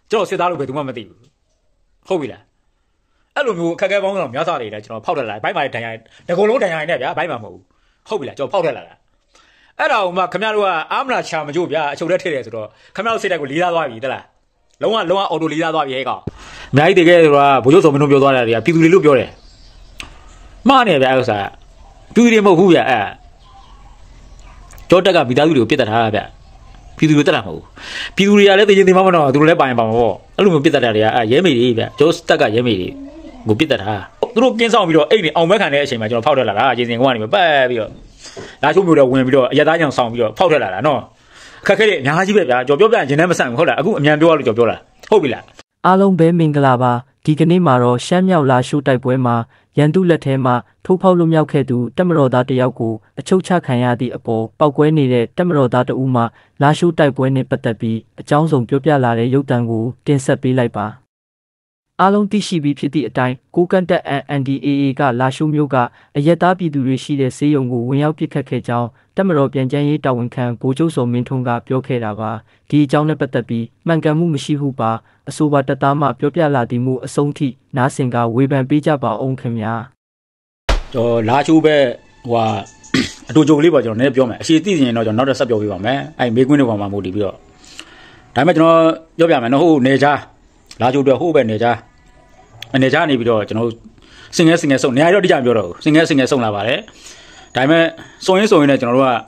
ကျွန်တော်စစ်သားလို့ပဲသူမှမသိဘူးဟုတ်ပြီလားအဲ့လိုမျိုးခက်ခဲပေါင်းတော့များစားနေတယ်ကျွန်တော်ဖောက်ထွက်လာဘိုက်မှာတန်ရိုင်းတကုံလုံးတန်ရိုင်းနဲ့ဗျာဘိုက်မှာမဟုတ်ဘူးဟုတ်ပြီလားကျွန်တော်ဖောက်ထွက်လာတာအဲ့ဒါကိုမှခင်ဗျားတို့ကအာမနာချာမကြို့ဗျာအချုပ်ထဲထည့်တယ်ဆိုတော့ခင်ဗျားတို့စိတ်ဓာတ်ကိုလေးစားသွားပြီတလားလုံးဝအော်တိုလေးစားသွားပြီဟဲ့ကောင်အများကြီးတကယ်ဆိုတာဘိုးချုပ်စုံမင်းတို့ပြောသွားတာတွေကပြည်သူတွေလို့ပြောတယ်မှားနေဗျာဥစ္စာပြည်သူတွေမဟုတ်ဘူးဗျာအဲ့ကြောတက်ကမိသားစုတွေကိုပြစ်တတ်တာဗျာပြည်သူတွေတက်တာမဟုတ်ဘူးပြည်သူတွေကလည်းသိချင်းသိမှမတော့သူတို့လည်းပိုင်ပါမှာပေါ့အဲ့လိုမျိုးပြစ်တတ်တာတွေကရဲမေတွေဗျာကျောတက်ကရဲမေတွေကိုပြစ်တတ်တာသူတို့ကင်းဆောင်ပြီးတော့အိတ်နေအောင်မဲခံတဲ့အချိန်မှာကျွန်တော်ဖောက်ထွက်လာတာအချင်းစင်ကနေပတ်ပြီးတော့လာချိုးမျိုးတော့ဝင်ပြီးတော့အရသားကြောင်ဆောင်ပြီးတော့ဖောက်ထွက်လာတာနော်ခက်ခဲတဲ့အများကြီးပဲဗျာကြော်ပြောပြရင်နဲ့မဆန့်ဘူးဟုတ်လားအခုအမြန်ပြောရလို့ကြော်ပြောတာဟုတ်ပြီလားအားလုံးပဲမင်္ဂလာပါဒီကနေ့မှာတော့ရှမ်းမြောက်လာရှိုးတိုက်ပွဲမှာရန်သူလက်ထဲမှာထိုးဖောက်လွတ်မြောက်ခဲ့သူတပ်မတော်သားတယောက်ကိုအချုပ်ချခံရသည့်အပေါ်ပောက်ကွဲနေတဲ့တပ်မတော်သားတဦးမှလာရှိုးတိုက်ပွဲနဲ့ပတ်သက်ပြီးအကြောင်းစုံပြောပြလာတဲ့ရုပ်သံကိုတင်ဆက်ပေးလိုက်ပါအားလုံးသိရှိပြီးဖြစ်သည့်အတိုင်းကိုကန့်တက် NDAA ကလာရှိုးမြို့ကအရက်သားပြည်သူတွေရှိတဲ့ဆေးရုံကိုဝင်ရောက်ပစ်ခတ်ခဲ့ကြောင်းတပ်မတော်ပြန်ကြားရေးတာဝန်ခံဗိုလ်ချုပ်စောမင်းထွန်းကပြောခဲ့တာပါဒီအကြောင်းနဲ့ပတ်သက်ပြီးမှန်ကန်မှုမရှိဘူးပါအဆိုပါတပ်သားမှပြောပြလာသည်မှုအဆုံးထိနားဆင်ကဝေဖန်ပေးကြပါအောင်ခင်ဗျာလာချိုးပဲဟိုအတူကြိုလေးပေါ့ကျွန်တော်နည်းပြောမယ်အရှိသိရင်တော့ကျွန်တော်နောက်တစ်ဆက်ပြောပြပါမယ်အဲ့မေးခွန်းတွေပေါ်မှာမို့တည်ပြီးတော့ဒါပေမဲ့ကျွန်တော်ပြောပြမယ်နော်ဟုတ်နေချာလာချိုးတော့ဟုတ်ပဲနေချာအနေချာနေပြီးတော့ကျွန်တော်စင်ငယ်စုံနေရာတော့တိကျမပြောတော့ဘူးစင်ငယ်စုံလာပါတယ်ဒါပေမဲ့စုံရင်လည်းကျွန်တော်တို့က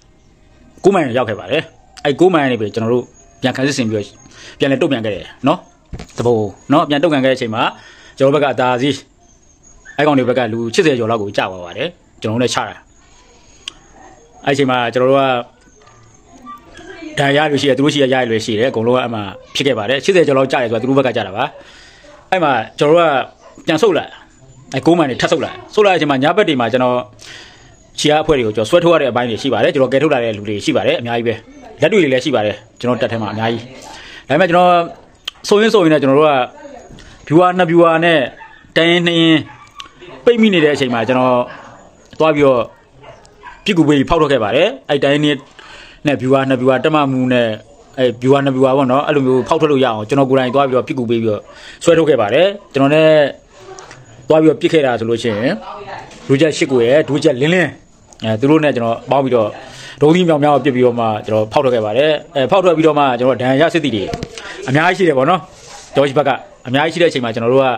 9မိုင်ရောက်ခဲ့ပါတယ်အဲ့9မိုင်နေပြီကျွန်တော်တို့ပြန်ခန်းစစ်ဆင်ပြီးပြန်လဲတုတ်ပြန်ခဲ့တယ်နော်တဘောနော်ပြန်တုတ်ပြန်ခဲ့တဲ့အချိန်မှာကျွန်တော်ဘက်ကအသာစီးအဲ့ကောင်တွေဘက်ကလူ80ကျော်လောက်ကိုကြာသွားပါတယ်ကျွန်တော်တို့လည်းချတာအဲ့အချိန်မှာကျွန်တော်တို့ကဒဏ်ရာရလို့ရှိရသူတို့ရှိရရရွယ်ရှိတယ်အကုန်လုံးကအမှဖြစ်ခဲ့ပါတယ်80ကျော်လောက်ကြာတယ်ဆိုတာသူတို့ဘက်ကကြာတာပါအဲ့မှာကျွန်တော်တို့ကပြန်ဆုတ်လာအဲ့9မိုင်နေထပ်ဆုတ်လာတဲ့အချိန်မှာညဘက်တွေမှာကျွန်တော်ချီယာအဖွဲ့တွေကိုကျွန်တော်ဆွဲထုတ်ရတဲ့အပိုင်းတွေရှိပါတယ်ကျွန်တော်ကဲထုတ်လာတဲ့လူတွေရှိပါတယ်အများကြီးပဲလက်တွေတွေလည်းရှိပါတယ်ကျွန်တော်တက်ထဲမှာအများကြီးဒါပေမဲ့ကျွန်တော်ဆိုရင်လည်းကျွန်တော်တို့ကဗျူဟာ2ဗျူဟာနဲ့တန်းရင်2ရင်ပိတ်မိနေတဲ့အချိန်မှာကျွန်တော်သွားပြီးတော့ပြစ်ကူပေးဖောက်ထုတ်ခဲ့ပါတယ်အဲ့တိုင်းနဲ့ဗျူဟာ2ဗျူဟာတက်မှမှုနဲ့အဲ့ဗျူဟာ2ဗျူဟာပေါ့နော်အဲ့လိုမျိုးဖောက်ထုတ်လို့ရအောင်ကျွန်တော်ကိုယ်တိုင်သွားပြီးတော့ပြစ်ကူပေးပြီးတော့ဆွဲထုတ်ခဲ့ပါတယ်ကျွန်တော်နဲ့သွားပြီးတော့ပြစ်ခဲ့တာဆိုလို့ရှိရင်ဒူးချက်8ကိုရဲ့ဒူးချက်လင်းသူတို့နဲ့ကျွန်တော်ပေါင်းပြီးတော့ဒုံးသီးမြောင်မြောင်ပြစ်ပြီးတော့မှကျွန်တော်ဖောက်ထွက်ခဲ့ပါတယ်ဖောက်ထွက်ပြီးတော့မှကျွန်တော်ဒဏ်ရာစစ်တီတွေအများကြီးရှိတယ်ပေါ့နော်ကျော်ကြီးဘက်ကအများကြီးရှိတဲ့အချိန်မှာကျွန်တော်တို့က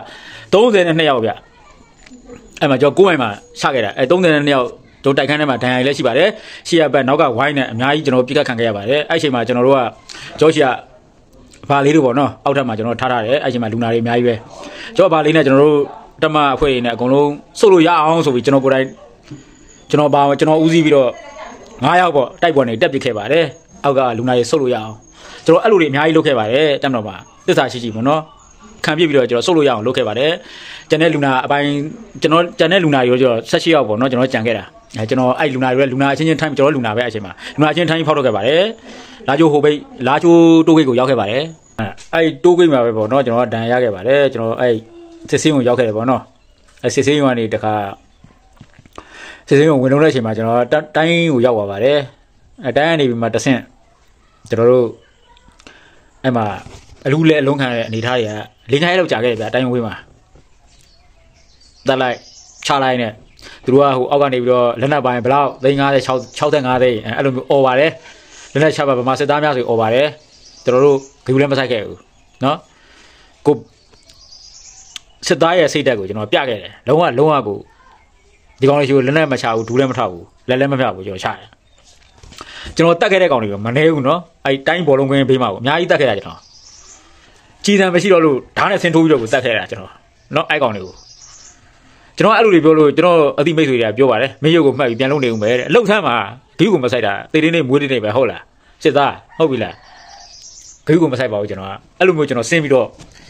32ယောက်ဗျအဲ့မှာကျွန်တော်9မိုင်မှာချခဲ့တာ32ယောက်တို့တိုက်ခန်းထဲမှာဒဏ်ရာလည်းရှိပါတယ်ရှေ့ရဘက်နောက်ကဝိုင်းနဲ့အများကြီးကျွန်တော်ပြစ်ခတ်ခံခဲ့ရပါတယ်အဲ့အချိန်မှာကျွန်တော်တို့ကကျော်ရှိကဘာလေးတို့ပေါ့နော်အောက်ထပ်မှာကျွန်တော်ထားထားတယ်အဲ့အချိန်မှာလူနာတွေအများကြီးပဲကျော်ဘာလေးနဲ့ကျွန်တော်တို့တမအဖွဲ့တွေနဲ့အကုန်လုံးစုပ်လို့ရအောင်ဆိုပြီးကျွန်တော်ကိုယ်တိုင်ကျွန်တော်ဦးစီးပြီးတော့9ယောက်ပေါ့တိုက်ပေါ်နေတက်ပစ်ခဲ့ပါတယ်အောက်ကလူနာတွေစုပ်လို့ရအောင်ကျွန်တော်အဲ့လိုတွေအများကြီးလုပ်ခဲ့ပါတယ်တက်မတော်မှာသစ္စာရှိပေါ့နော်ခံပြစ်ပြီးတော့ကျွန်တော်စုပ်လို့ရအောင်လုပ်ခဲ့ပါတယ်ကျန်တဲ့လူနာအပိုင်းကျွန်တော်ကျန်တဲ့လူနာတွေကျွန်တော်16ယောက်ပေါ့နော်ကျွန်တော်ကြံခဲ့တာကျွန်တော်အဲ့လူနာတွေလူနာအချင်းချင်းထိုင်းကျွန်တော်လူနာပဲအချိန်မှာလူနာအချင်းထိုင်းဖောက်ထုတ်ခဲ့ပါတယ်လာချိုးဟိုဘိတ်လာချိုးတိုးဂိတ်ကိုရောက်ခဲ့ပါတယ်အဲ့တိုးဂိတ်မှာပဲပေါ့နော်ကျွန်တော်ဒဏ်ရခဲ့ပါတယ်ကျွန်တော်အဲ့စစ်စင်းကိုရောက်ခဲ့တယ်ပေါ့နော်အဲ့စစ်စင်းကနေတခါစစ်စင်းကိုဝင်လုံးတဲ့အချိန်မှာကျွန်တော်တိုင်းကိုရောက်သွားပါတယ်အဲ့တိုင်းကနေပြီးမှတဆင့်ကျွန်တော်တို့အဲ့မှာအလူလဲအလုံးခံတဲ့အနေထားတွေက၄-၅ရက်လောက်ကြာခဲ့တယ်ဗျာတိုင်းဝေးမှာတက်လိုက်ချလိုက်နဲ့သူတို့ကဟိုအောက်ကနေပြီးတော့လက်နက်ပိုင်းဘလောက်350 65သိန်းအဲ့လိုမျိုးអော်ပါတယ်လက်နက်ချပါဗမာစစ်သားများဆိုអော်ပါတယ်ကျွန်တော်တို့ဂူလည်းမဆိုင်ခဲ့ဘူးเนาะကိုစစ်သားရဲ့စိတ်ဓာတ်ကိုကျွန်တော်ပြခဲ့တယ်လုံးဝကိုဒီကောင်လေးရှိုးလက်နက်မချဘူးဒူးလည်းမထောက်ဘူးလက်မဖြောက်ဘူးကျွန်တော်ချတယ်ကျွန်တော်တက်ခဲ့တဲ့ကောင်တွေမနေဘူးเนาะအဲ့တိုင်းဘောလုံးကွင်းဘေးမှာကိုအများကြီးတက်ခဲ့တာကျွန်တော်ကြည်စံမရှိတော့လို့ဓာတ်နဲ့ဆင်းထိုးပြီးတော့ကိုတက်ခဲ့တာကျွန်တော်เนาะအဲ့ကောင်တွေကိုကျွန်တော်အဲ့လိုတွေပြောလို့ကျွန်တော်အတိမိတ်ဆွေတွေကပြောပါတယ်မင်းရုပ်ကိုမှတ်ပြီးပြန်လုံးနေဦးမယ်တဲ့အလုတ်ဆန်းမှာဂိူးကိုမဆိုင်တာတေးတင်းနဲ့မွေးတင်းနဲ့ပဲဟုတ်လားစစ်သားဟုတ်ပြီလားဂိူးကိုမဆိုင်ပါဘူးကျွန်တော်ကအဲ့လိုမျိုးကျွန်တော်ဆင်းပြီးတော့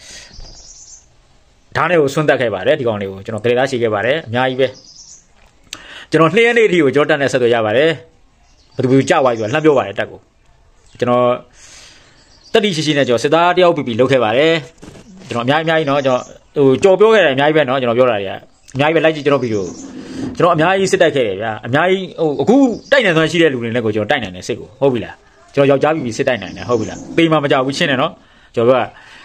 ဓာတ်နဲ့ကိုဆွန့်တက်ခဲ့ပါတယ်ဒီကောင်လေးကိုကျွန်တော်ကလေးသားရှိခဲ့ပါတယ်အများကြီးပဲကျွန်တော်2ရက်နေ့အထိကိုကျွန်တော်တက်နဲ့ဆက်သွယ်ရပါတယ်ဘယ်သူကြောက်သွားပြီဆိုလှမ်းပြောပါတယ်တက်ကိုကျွန်တော်တက်တိရှိနဲ့ကျွန်တော်စစ်သားတယောက်ပြီလုတ်ခဲ့ပါတယ်ကျွန်တော်အများကြီးเนาะကျွန်တော်ဟိုကြော်ပြောခဲ့တယ်အများကြီးပဲเนาะကျွန်တော်ပြောတာတွေကအများကြီးပဲလိုက်ကြည့်ကျွန်တော်ဗီဒီယိုကျွန်တော်အများကြီးစစ်တိုက်ခဲ့တယ်ဗျာအများကြီးဟိုအခုတိုက်နိုင်စွမ်းရှိတဲ့လူတွေနဲ့ကိုကျွန်တော်တိုက်နိုင်တယ်စစ်ကိုဟုတ်ပြီလားကျွန်တော်ယောက်ျားပြီစစ်တိုက်နိုင်တယ်ဟုတ်ပြီလားပေးမှမကြောက်ဘူးချင်းတယ်เนาะကျွန်တော်က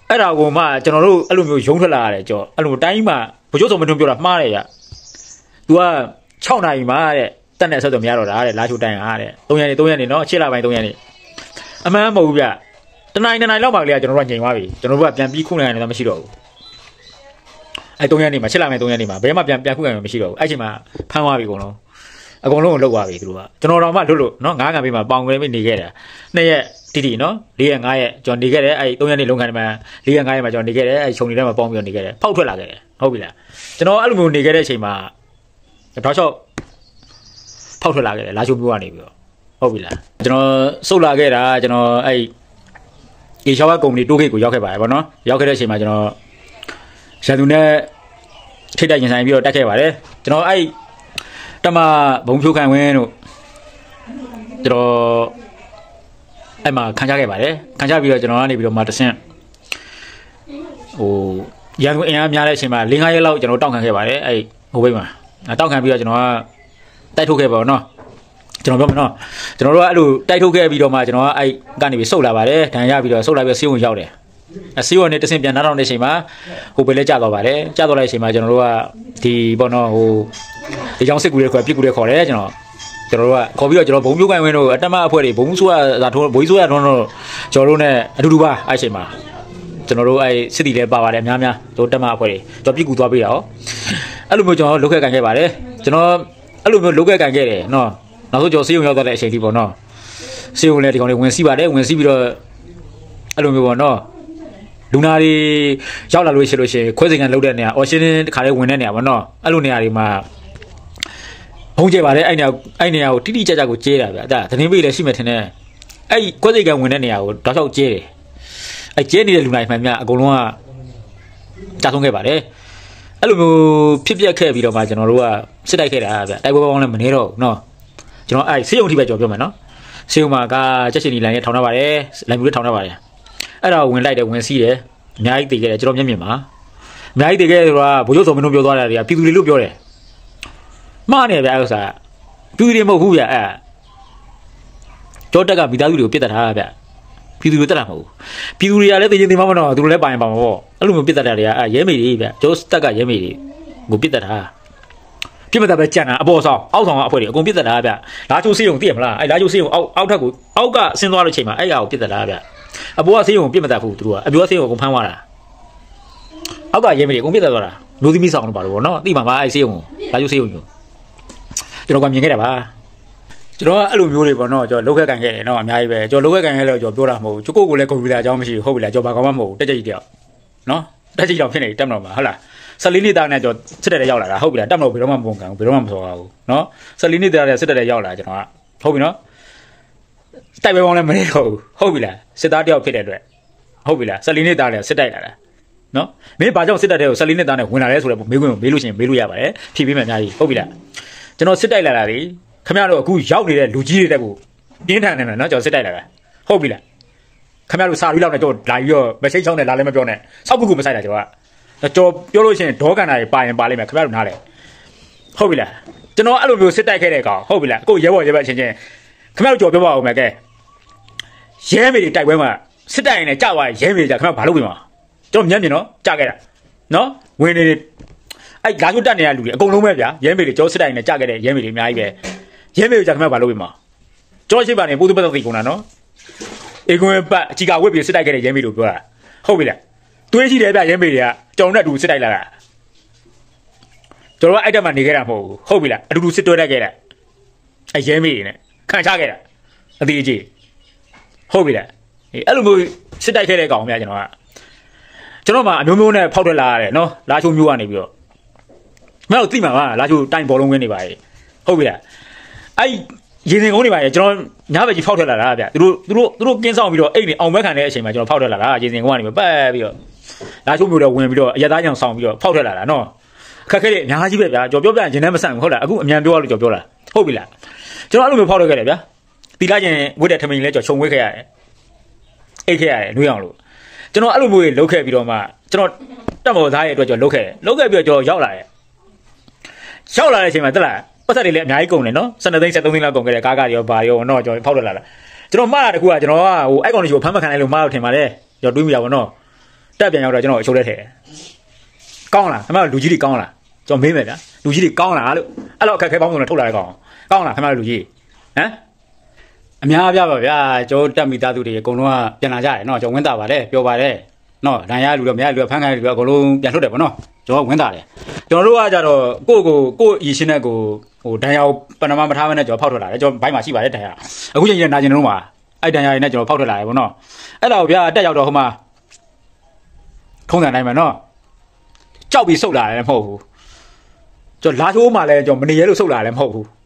အဲ့ဒါကိုမှကျွန်တော်တို့အဲ့လိုမျိုးရုံးထွက်လာရတယ်ကြောအဲ့လိုတိုင်းမှာဘိုးကျိုးစုံမထွန်းပြောတာမှားတယ်ဗျ။ तू က6နာရီမှာတဲ့တက်နေဆက်တော့မရတော့တာတဲ့လာချိုတိုင်းဟာတဲ့3ရက်နေနော်8လပိုင်း3ရက်နေအမှန်မဟုတ်ဘူးဗျတနိုင်လောက်ပါကလေးကကျွန်တော်တို့ကညင်သွားပြီကျွန်တော်တို့ကပြန်ပြီးခုနိုင်တယ်မရှိတော့ဘူးအဲ့3ရက်နေမှာ8လပိုင်း3ရက်နေမှာဘယ်မှပြန်ခုနိုင်မှာမရှိတော့ဘူးအဲ့ချိန်မှာဖမ်းသွားပြီအကုန်လုံးကိုလှုပ်သွားပြီသူတို့ကကျွန်တော်တော့မှလွတ်နော်9ကန်ပေးမှာပေါင်ကလေးနေခဲ့တာ2ရက်တီနော်4ရက်5ရက်ကျွန်တော်နေခဲ့တယ်အဲ့3ရက်နေလုံးကန်မှာ4ရက်5ရက်မှာကျွန်တော်နေခဲ့တယ်အဲ့ခြုံနေတဲ့မှာပေါင်ပြီးနေခဲ့တယ်ဖောက်ထွက်လာခဲ့တယ်ဟုတ်ပြီလားကျွန်တော်အဲ့လိုမျိုးနေခဲ့တဲ့အချိန်မှာတောက်လျှောက်ဖောက်ထွက်လာခဲ့တယ်လာချိုးမျိုးကနေပြီးတော့ဟုတ်ပြီလားကျွန်တော်စုတ်လာခဲ့တာကျွန်တော်အဲ့အေရှောကကုမ္ပဏီတိုးဂိတ်ကိုရောက်ခဲ့ပါတယ်ဗောနော်ရောက်ခဲ့တဲ့အချိန်မှာကျွန်တော်ရန်သူနဲ့ထိတ်တိုက်ရင်ဆိုင်ပြီးတော့တက်ခဲ့ပါတယ်ကျွန်တော်အဲ့တမဘုံဖြိုးခံဝင်းတို့ကျွန်တော်အဲ့မှာခံချခဲ့ပါတယ်ခံချပြီးတော့ကျွန်တော်ကနေပြီးတော့မှတဆင့်ဟိုရန်ကုန်အင်အားများတဲ့အချိန်မှာ၄-၅ရက်လောက်ကျွန်တော်တောက်ခံခဲ့ပါတယ်အဲ့ဟိုဘက်မှာတောက်ခံပြီးတော့ကျွန်တော်ကတိုက်ထုတ်ခဲ့ပါတော့နော်ကျွန်တော်ပြောမယ်နော်ကျွန်တော်တို့ကအဲ့လိုတိုက်ထုတ်ခဲ့ပြီးတော့မှကျွန်တော်ကအဲ့ကနေပြီးဆုတ်လာပါတယ်ဒဏ်ရပြီးတော့ဆုတ်လာပြီးဆေးရုံရောက်တယ်ဆေးရုံနဲ့တဆင့်ပြန်နားထောင်တဲ့အချိန်မှာဟိုပဲလဲကြာသွားပါတယ်ကြာသွားတဲ့အချိန်မှာကျွန်တော်တို့ကဒီပေါ့နော်ဟိုဒီကြောင့်စစ်ကူတွေခေါ်ပြစ်ကူတွေခေါ်တယ်ကျွန်တော်တို့ကခေါ်ပြီးတော့ကျွန်တော်ဘုံပြုတ်ကိုင်းဝင်းတို့အတက်မအဖွဲ့တွေဘုံဆိုးရသာထုံးဘိုးဆိုးရထုံးတို့ကျွန်တော်တို့ ਨੇ အတူတူပါအဲ့ချိန်မှာကျွန်တော်တို့အဲ့စစ်တီလဲပါပါတယ်အများတို့တက်မအဖွဲ့တွေကျွန်တော်ပြစ်ကူသွားပေးတာဟောအဲ့လိုမျိုးကျွန်တော်လုတ်ခဲ့ကန်ခဲ့ပါတယ်ကျွန်တော်အဲ့လိုမျိုးလုတ်ခဲ့ကန်ခဲ့တယ်နော်နောက်ဆုံးကျွန်တော်ဆေးရုံရောက်သွားတဲ့အချိန်ထိပေါ့နော်ဆေးရုံလည်းဒီကောင်တွေဝင်စီးပါတယ်ဝင်စီးပြီးတော့အဲ့လိုမျိုးပေါ့နော်လူနာတွေရောက်လာလို့ရှိရင်ခွဲစိန်ကန်လုတ်တဲ့နေရာအော်ရှင်းတခါလေးဝင်တဲ့နေရာပေါ့နော်အဲ့လိုနေရာတွေမှာဘုံကျဲပါတယ်အဲ့နေရာကိုတိတိကျကျကိုကျဲတာဗျအဲ့ဒါသတင်းပေးလည်းရှိမှထင်တယ်အဲ့ခွဲစိန်ကန်ဝင်တဲ့နေရာကိုတောက်လျှောက်ကျဲတယ်အဲ့ကျဲနေတဲ့လူနာတွေမှများအကုန်လုံးကကြာဆုံးခဲ့ပါတယ်အဲ့လိုမျိုးဖြစ်ပျက်ခဲ့ပြီးတော့မှကျွန်တော်တို့ကစစ်တိုက်ခဲ့တာဗျတိုက်ပွဲပေါင်းလည်းမနေတော့ဘူးနော်ကျွန်တော်အဲ့ဆေးရုံထိပဲကြော်ပြောမယ်နော်ဆေးရုံမှာကချက်ချင်ဒီလိုင်းနဲ့ထောင်ထားပါတယ်လိုင်းမျိုးထောင်ထားပါတယ်အဲ့ဒါဝင်လိုက်တယ်ဝင်စီးတယ်အများကြီးတည်ခဲ့တယ်ကျွန်တော်မျက်မြင်မှာအများကြီးတည်ခဲ့တယ်ဆိုတာဘိုးချုပ်စောမင်းတို့ပြောသွားတာတွေကပြည်သူတွေလို့ပြောတယ်မှားနေဗျအဲ့ဥစ္စာပြည်သူတွေမဟုတ်ဘူးဗျအဲ့ကြောတက်ကမိသားစုတွေကိုပြစ်တတ်တာဗျပြည်သူတွေတက်တာမဟုတ်ဘူးပြည်သူတွေကလည်းသိချင်းသိမှမတော့သူတို့လည်းပါရင်ပါမှာပေါ့အဲ့လိုမျိုးပြစ်တတ်တာတွေကရဲမေတွေဗျကျောတက်ကရဲမေတွေကိုပြစ်တတ်တာပြစ်မတတ်ပဲကြံတာအပေါ်ဆောင်အောက်ဆောင်ကအဖွဲတွေအကုန်ပြစ်တတ်တာဗျလာချိုးစေးုံသိရမလားအဲ့လာချိုးစေးုံအောက်ထက်ကိုအောက်ကဆင်းသွားတဲ့ချိန်မှာအဲ့ဟာကိုပြစ်တတ်တာဗျအပေါ်ကစေးုံပြစ်မတတ်ဘူးသူတို့ကအပေါ်ကစေးုံကိုဖမ်းသွားတာအောက်ကရဲမေတွေအကုန်ပြစ်တတ်သွားတာလူသမီးဆောင်လို့ပါလို့ပေါ့နော်သိမှာပါအဲ့စေးုံကိုလာချိုးစေးုံကိုကျွန်တော်ကမြင်ခဲ့တာပါကျွန်တော်ကအဲ့လိုမျိုးတွေပေါ့နော်ကျွန်တော်လောက်ခက်ကန်ခဲ့တယ်နော်အများကြီးပဲကျွန်တော်လောက်ခက်ကန်ခဲ့လို့ကျွန်တော်ပြောတာမဟုတ်ဘူးကျုပ်ကိုလည်းကွန်ပျူတာအကြောင်းမရှိဘူးဟုတ်ပြီလားကျွန်တော်ဘာကောင်မှမဟုတ်ဘူးတက်ကြိတ်တယောက်နော်တက်ကြိတ်တောင်ဖြစ်နေတက်မလို့ပါဟုတ်လား14နှစ်သားနဲ့ကျွန်တော်စစ်တက်တဲ့ရောက်လာတာဟုတ်ပြီလားတက်မလို့ဘယ်တော့မှမပုံကန်ဘူးဘယ်တော့မှမစော်ပါဘူးနော်14နှစ်သားနဲ့စစ်တက်တဲ့ရောက်လာကျွန်တော်ကဟုတ်ပြီနော်တိုက်ပွဲပေါင်းလည်းမနေတော့ဘူးဟုတ်ပြီလားစစ်သားတယောက်ဖြစ်တဲ့အတွက်ဟုတ်ပြီလား14နှစ်သားနဲ့စစ်တိုက်လာတာနော်မင်းဘာကြောင့်စစ်တက်တဲ့ကို14နှစ်သားနဲ့ဝင်လာလဲဆိုတော့မေးခွန်းကိုမေးလို့ရှိရင်မေးလို့ရပါတယ်ဖြေပေးမယ်အများကြီးဟုတ်ပြီလားကျွန်တော်စစ်တိုက်လာတာလေခင်ဗျားတို့အခုရောက်နေတဲ့လူကြီးတွေတက်ကိုပြင်းထန်နေတယ်နော်ကျွန်တော်စစ်တိုက်လာတာဟုတ်ပြီလားခင်ဗျားတို့စာပြီးလောက်နဲ့ကျွန်တော်လာပြီးတော့မချိတ်ချောင်းနဲ့လာလည်းမပြောနဲ့စောက်ပုကူမဆိုင်တာကျွန်တော်ပြောလို့ရှိရင်ဒေါကန်တာတွေပါရင်ပါလိမ့်မယ်ခင်ဗျားတို့နားလေဟုတ်ပြီလားကျွန်တော်အဲ့လိုမျိုးစစ်တိုက်ခဲ့တဲ့ကောင်ဟုတ်ပြီလားကိုရဲဘော်ရဲဘက်ချင်းချင်းခင်ဗျားတို့ကြော်ပြောပါဦးမယ်ကဲရဲမေတွေတိုက်ပွဲမှာစစ်တိုက်ရင်လည်းကြောက်သွားရဲမေကြခင်ဗျားဘာလုပ်ပြီမှာကျွန်တော်မျက်မြင်နော်ကြားခဲ့တာနော်ဝင်နေအဲ့လာချိုးတက်နေတဲ့လူတွေအကုန်လုံးပဲဗျာရဲမေတွေကြောစစ်တိုင်းနဲ့ကြခဲ့တဲ့ရဲမေတွေအများကြီးပဲရဲမေတွေကြခင်ဗျားဘာလုပ်ပြီမှာကြောရှိပါနေပိုးသူပတ်သိကုန်တာနော်အေကွန်းပတ်အချီကဝက်ပြီးစစ်တိုက်ခဲ့တဲ့ရဲမေတို့ပြောတာဟုတ်ပြီလားတွေးကြည့်တယ်ဗျရဲမေတွေကကြောင်နဲ့အတူစစ်တိုက်လာတာကျွန်တော်ကအဲ့တက်မှနေခဲ့တာမဟုတ်ဘူးဟုတ်ပြီလားအတူတူစစ်တွဲတက်ခဲ့တာအဲ့ရဲမေတွေနဲ့ခံချခဲ့တာအသေးကြီးဟုတ်ပြီလားအဲ့လိုမျိုးစစ်တိုက်ခဲ့တဲ့ကောင်ဗျာကျွန်တော်မှအမျိုးမျိုးနဲ့ဖောက်ထွက်လာရတယ်နော်လာချိုးမျိုးကနေပြီးတော့မင်းတို့သိမှာပါလာချိုးတိုင်းဘောလုံးဝင်းနေပါရဲ့ဟုတ်ပြီလားအဲ့ရေစင်ကုန်းနေပါရဲ့ကျွန်တော်ညဘက်ကြီးဖောက်ထွက်လာတာဗျသူတို့ကင်းဆောင်ပြီးတော့အိတ်နေအောင်ဘက်ခံတဲ့အချိန်မှာကျွန်တော်ဖောက်ထွက်လာတာရေစင်ကုန်းကနေပတ်ပြီးတော့လာချိုးမျိုးတော့ဝင်ပြီးတော့အရသားကြောင်ဆောင်ပြီးတော့ဖောက်ထွက်လာတာနော်အခက်ခဲတွေအများကြီးပဲဗျာကြော်ပြောပြရင်နဲ့မဆန့်ဘူးဟုတ်လားအခုအမြန်ပြောရလို့ကြော်ပြောတာဟုတ်ပြီလားကျွန်တော်အဲ့လိုမျိုးဖောက်ထွက်ခဲ့တယ်ဗျာတီလာချင်းဝတ်တဲ့ထမင်းလဲကြော်ခြုံဝတ်ခဲ့ရတယ်အိတ်ခဲ့ရတယ်နှွေးအောင်လို့ကျွန်တော်အဲ့လိုမျိုးတွေလုပ်ခဲ့ပြီးတော့မှကျွန်တော်တက်မော်သားရဲ့အတွက်ကျွန်တော်လုပ်ခဲ့ပြီးတော့ကျွန်တော်ရောက်လာတဲ့အချိန်မှာတက်လာပတ်သက်တွေလည်းအများကြီးကုန်တယ်နော်12သိန်း13သိန်းလောက်ကုန်ခဲ့တယ်ကားတွေရောဘာတွေရောနော်ကျွန်တော်ဖောက်ထွက်လာတာကျွန်တော်မှားတာတခုကကျွန်တော်ကဟိုအိုက်ကောင်တွေကိုဖမ်းမခံလိုက်လို့မှားလို့ထင်ပါတယ်ကျွန်တော်တွေးမိတာပေါ့နော်တက်ပြန်ရောက်တော့ကျွန်တော်အချိုးထဲထည့်ကောင်းလားခင်ဗျားလူကြီးတွေကောင်းလားကျွန်တော်မေးမယ်ဗျာလူကြီးတွေကောင်းလားလို့အဲ့တော့အခက်ခဲပေါင်းစုံနဲ့ထုတ်လာတဲ့ကောင်းလားခင်ဗျားလူကြီးဟမ်အများပြပါဗျာကျွန်တော်တက်မိသားစုတွေအကုန်လုံးကပြန်လာကြတယ်နော်ကျွန်တော်ဝင်းတာပါတယ်ပြောပါတယ်နော်ဒဏ်ရာလူတော့မရလူတော့ဖမ်းခိုင်းလူတော့အကုန်လုံးပြန်ထုတ်တယ်ပေါ့နော်ကျွန်တော်ဝင်းတာတယ်ကျွန်တော်တို့ကကြတော့ကို့အီရှင်နဲ့ကိုဟိုဒဏ်ရာပဏာမမထားမနဲ့ကျွန်တော်ဖောက်ထွက်လာတယ်ကျွန်တော်ဘိုင်းမှာရှိပါတယ်ဒဏ်ရာအခုချိန်ကြီးနာကျင်တော့မှာအဲ့ဒဏ်ရာတွေနဲ့ကျွန်တော်ဖောက်ထွက်လာတယ်ပေါ့နော်အဲ့ဒါကိုဗျာတက်ရောက်တော့ဟိုမှာထုံးစံတိုင်းပဲနော်ကြောက်ပြီးဆုတ်လာတယ်မဟုတ်ဘူးကျွန်တော်လာချိုးမှလည်းကျွန်တော်မနေရဲလို့ဆုတ်လာတယ်မဟုတ်ဘူး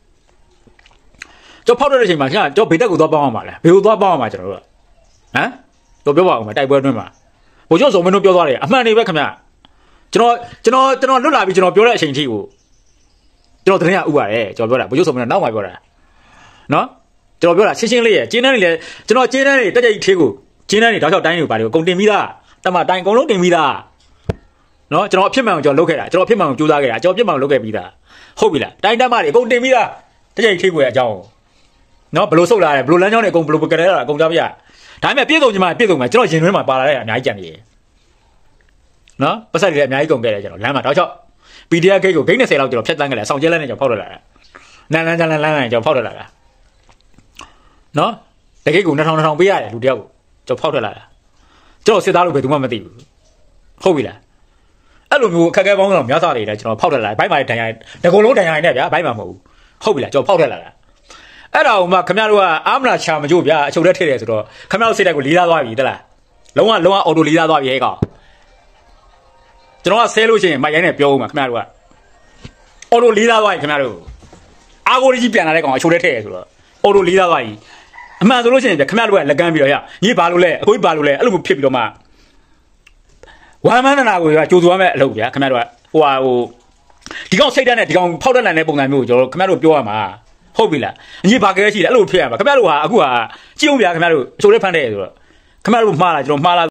ကျွန်တော်ဖောက်ထွက်တဲ့အချိန်မှာကျွန်တော်ဘေးတက်ကိုသွားပေါင်းအောင်ပါလေဘေးကိုသွားပေါင်းအောင်ပါကျွန်တော်တို့ဟမ်တို့ပြောပါဦးမတိုက်ပွဲအတွင်းမှာဘိုလ်ချုပ်စုံမင်းတို့ပြောသွားတယ်အမှန်တွေပဲခင်ဗျကျွန်တော်လွတ်လာပြီးကျွန်တော်ပြောတဲ့အချိန်ထိကိုကျွန်တော်တရင်ကဥပါတယ်ကျွန်တော်ပြောတာဘိုလ်ချုပ်စုံမင်းတို့နောက်မှပြောတာနော်ကျွန်တော်ပြောတာရှင်းရှင်းလေးရကျင်းတန်းတွေလည်းကျွန်တော်ကျင်းတန်းတွေတက်ကြိတ်သေးကိုကျင်းတန်းတွေတောက်လျှောက်တိုင်းတွေပါတယ်ကိုကုန်တင်ပြီးသားတမတိုင်းအကုန်လုံးတင်ပြီးသားနော်ကျွန်တော်အဖြစ်မှန်ကိုကျွန်တော်လုပ်ခဲ့တာကျွန်တော်အဖြစ်မှန်ကိုကြိုးစားခဲ့တာကျွန်တော်အဖြစ်မှန်ကိုလုပ်ခဲ့ပြီးသားဟုတ်ပြီလားတိုင်းတမ်းမတွေအကုန်တင်ပြီးသားတက်ကြိတ်သေးကိုရဲ့အကြောင်းနော်ဘလို့ဆုတ်လာတယ်ဘလို့လမ်းကြောင်းတွေအကုန်ဘလို့ကရဲလာတာအကုန်ကြားပြဒါပေမဲ့ပြည့်စုံချင်မှပြည့်စုံမှာကျွန်တော်ရင်တွင်းမှာပါလာတဲ့အများကြီးကြံနေတယ်နော်ပတ်ဆက်တွေလည်းအများကြီးကုန်ခဲ့တယ်ကျွန်တော်လမ်းမှာတောက်လျှောက် PDF ဂိတ်ကိုဂိတ်20လောက်ကျွန်တော်ဖြတ်တန်းခဲ့တယ်ဆောင်းကျဲလန်းနဲ့ကျွန်တော်ဖောက်ထွက်လာတာလမ်းကျွန်တော်ဖောက်ထွက်လာတာနော်တကိတ်ကို2000ပေးရတယ်လူတယောက်ကိုကျွန်တော်ဖောက်ထွက်လာတာကျွန်တော်စစ်သားလို့ဘယ်သူမှမသိဘူးဟုတ်ပြီလားအဲ့လိုမျိုးအခက်အခဲပေါင်းတော့များစားနေတယ်ကျွန်တော်ဖောက်ထွက်လာတယ်ဘိုက်မှာဒဏ်ရာတကုံလုံးဒဏ်ရာနဲ့ဗျာဘိုက်မှာမဟုတ်ဘူးဟုတ်ပြီလားကျွန်တော်ဖောက်ထွက်လာတာအဲ့ဒါကိုမှခင်ဗျားတို့ကအာမနာချာမကြို့ဗျာအချုပ်ထဲထည့်တယ်ဆိုတော့ခင်ဗျားတို့စိတ်ဓာတ်ကိုလေးစားသွားပြီတလားလုံးဝအော်တိုလေးစားသွားပြီဟဲ့ကောင်ကျွန်တော်ကဆဲလို့ရှိရင်မိုက်ရိုင်းနဲ့ပြောဦးမှာခင်ဗျားတို့ကအော်တိုလေးစားသွားပြီခင်ဗျားတို့အာကိုကြီးပြန်လာတဲ့ကောင်အချုပ်ထဲထည့်ရဆိုတော့အော်တိုလေးစားသွားပြီအမှန်ဆိုလို့ရှိရင်ခင်ဗျားတို့ကလက်ကမ်းပြီးတော့ရညီဘာလို့လဲအကိုကြီးဘာလို့လဲအဲ့လိုမျိုးဖြစ်ပြီးတော့မှဝမ်းမန်းနာကိုကြိုးစွာမဲ့အလုပ်ဗျာခင်ဗျားတို့ကဟိုဒီကောင်စိတ်ဓာတ်နဲ့ဒီကောင်ဖောက်တက်လန်တဲ့ပုံစံမျိုးကိုကျွန်တော်ခင်ဗျားတို့ပြောရမှာဟုတ်ပြီလားအညီဘာကလေးရှိတယ်အဲ့လိုဖြစ်ရမှာခင်ဗျားတို့ကအခုကကြည့်အောင်ဗျာခင်ဗျားတို့အချိုးလေးဖမ်းတဲ့ဆိုတော့ခင်ဗျားတို့မှားလားကျွန်တော်မှားလား